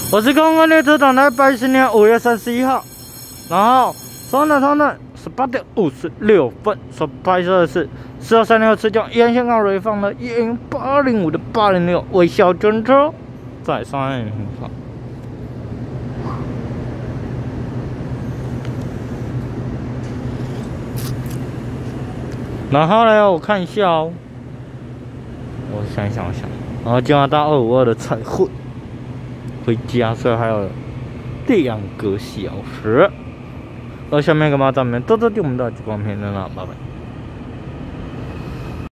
我是公安列车长台80年5月31号，然后双南18点56分所拍摄的是4号3六次将沿线号回放了10805的806微笑真车在上岸平方。然后呢，我看一下哦，我想，然后今晚到252的彩绘回家，所以还有2个小时。而下面干嘛？咱们多多对我们的光片了，拜拜。